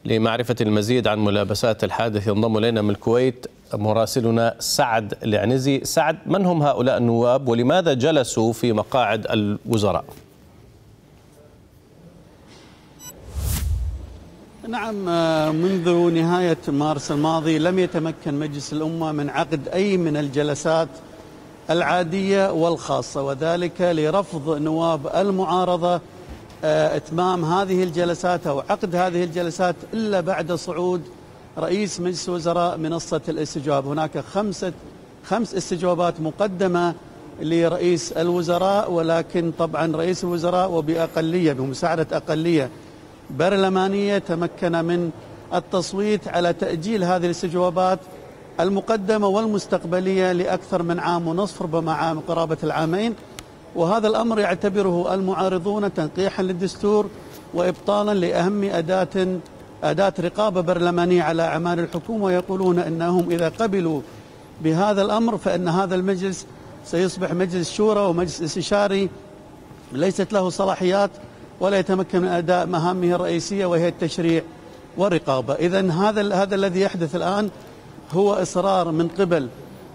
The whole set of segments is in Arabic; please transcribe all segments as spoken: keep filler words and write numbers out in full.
لمعرفة المزيد عن ملابسات الحادث ينضم إلينا من الكويت مراسلنا سعد العنزي. سعد، من هم هؤلاء النواب ولماذا جلسوا في مقاعد الوزراء؟ نعم، منذ نهاية مارس الماضي لم يتمكن مجلس الأمة من عقد أي من الجلسات العادية والخاصة، وذلك لرفض نواب المعارضة إتمام هذه الجلسات أو عقد هذه الجلسات إلا بعد صعود رئيس مجلس الوزراء منصة الاستجواب. هناك خمسة خمس استجوابات مقدمة لرئيس الوزراء، ولكن طبعا رئيس الوزراء وبأقلية بمساعدة أقلية برلمانية تمكن من التصويت على تأجيل هذه الاستجوابات المقدمة والمستقبلية لأكثر من عام ونصف، ربما عام قرابة العامين. وهذا الأمر يعتبره المعارضون تنقيحا للدستور وإبطالا لأهم أداة أداة رقابة برلمانية على أعمال الحكومة، ويقولون أنهم إذا قبلوا بهذا الأمر فإن هذا المجلس سيصبح مجلس شورى ومجلس استشاري ليست له صلاحيات ولا يتمكن من أداء مهامه الرئيسية وهي التشريع والرقابة. إذن هذا هذا الذي يحدث الآن هو إصرار من قبل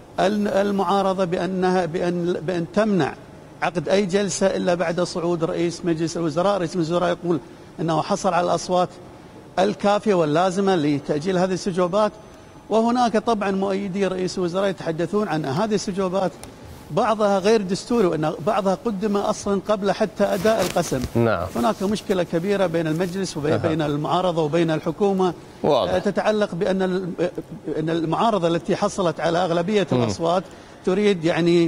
المعارضة بأنها بأن بأن تمنع عقد أي جلسة إلا بعد صعود رئيس مجلس الوزراء. رئيس مجلس الوزراء يقول أنه حصل على الأصوات الكافية واللازمة لتأجيل هذه الاستجوابات، وهناك طبعا مؤيدي رئيس الوزراء يتحدثون عن هذه الاستجوابات بعضها غير دستوري وأن بعضها قدم أصلا قبل حتى أداء القسم. نعم. هناك مشكلة كبيرة بين المجلس وبين أه. المعارضة وبين الحكومة واضح. تتعلق بأن أن المعارضة التي حصلت على أغلبية م. الأصوات تريد يعني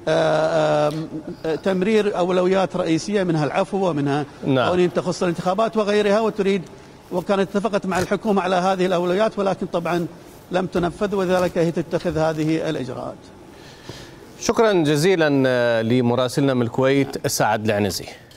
آآ آآ تمرير أولويات رئيسية منها العفو ومنها نعم. قوانين تخص الانتخابات وغيرها، وتريد وكانت اتفقت مع الحكومة على هذه الأولويات ولكن طبعا لم تنفذ، وذلك هي تتخذ هذه الإجراءات. شكرا جزيلا لمراسلنا من الكويت سعد العنزي.